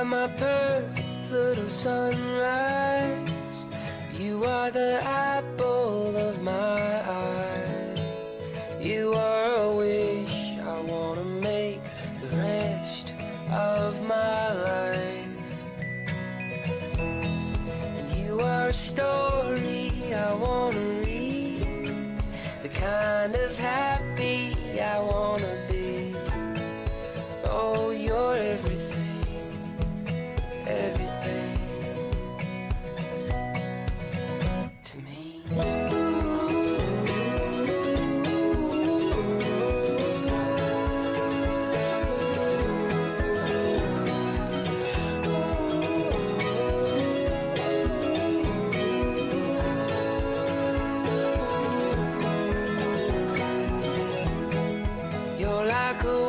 are my perfect little sunrise. You are the apple of my eye. You are a wish I wanna make the rest of my life. And you are a story I wanna read, the kind of happy I wanna be. Oh, you're everything, everything to me. You're like a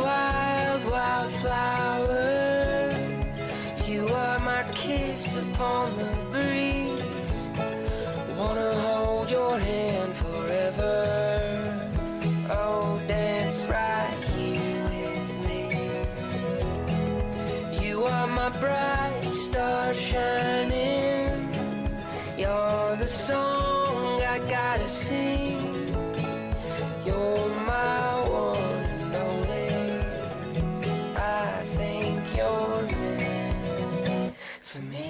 wildflower. You are my kiss upon the breeze. Wanna hold your hand forever. Oh, dance right here with me. You are my bright star shining. You're the song I gotta sing. You're my one and only. I think you're meant for me.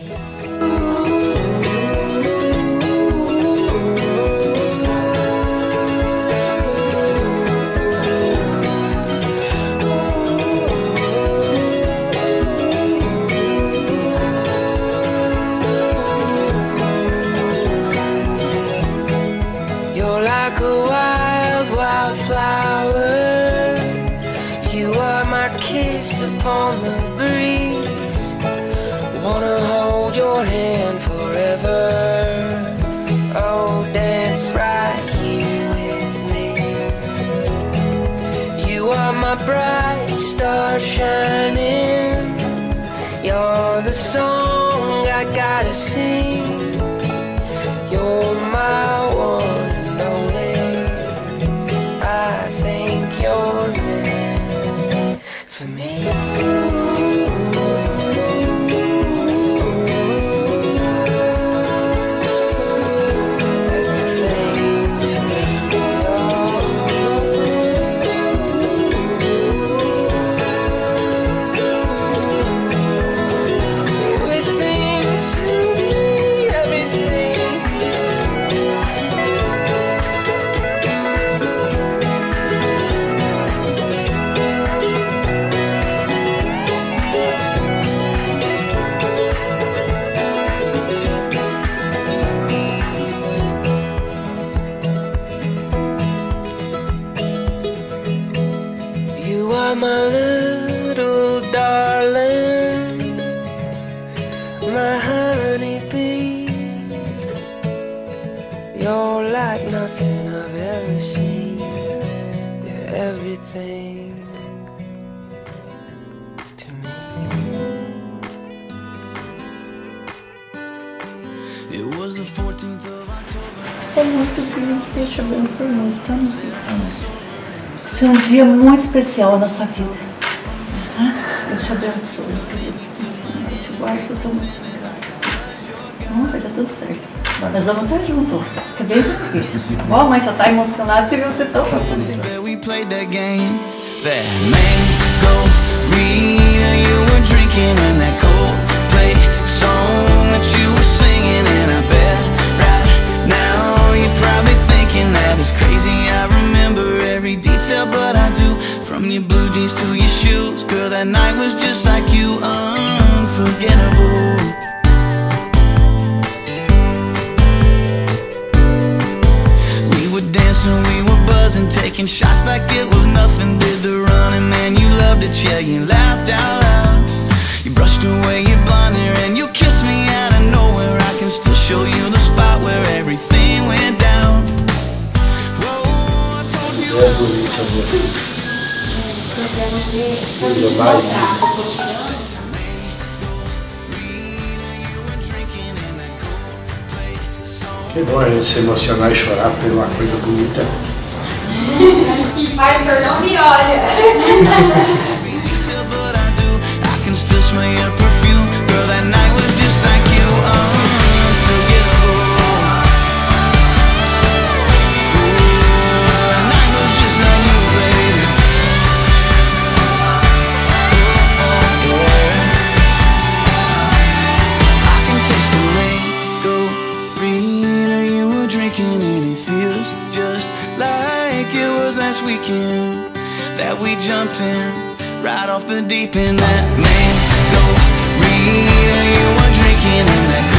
You're like a wildflower. You are my kiss upon the breeze. Wanna hold your hand forever. Oh, dance right here with me. You are my bright star shining. You're the song I gotta sing. You're my one and only. I think you're meant for me. Everything to me. Everything to me. Everything to me. You are my little darling, my honeybee. You're like nothing I've ever seen. You're everything to me. It was the 14th of October. É muito lindo, Deus te abençoe muito também. Esse é um dia muito especial na nossa vida. Deus te abençoe, querido. Deus te guarde com seu muito. Não, vai dar tudo certo. Nós vamos estar juntos. Fica bem tranquilo. Ó, mãe, só tá emocionada de ver você tão feliz. We played that game, that Mango-rita you were drinking, and that Coldplay song that you were singing. And I bet right now you're probably thinking that it's crazy. I remember every detail, but I do. From your blue jeans to your shoes, girl, that night was just like you, unforgettable. We were dancing, we were buzzing, taking shots like it was nothing. Did the running, man, you loved it, yeah, you laughed out loud. You brushed away your blonde hair and you kissed me out of nowhere. I can still show you the spot where everything went down. Whoa, I told you. Que bom a gente se emocionar e chorar por uma coisa bonita. Ai, senhor, não me olha. I can still smell your perfume. it was last weekend that we jumped in, right off the deep end. That mango-ria, you were drinking in that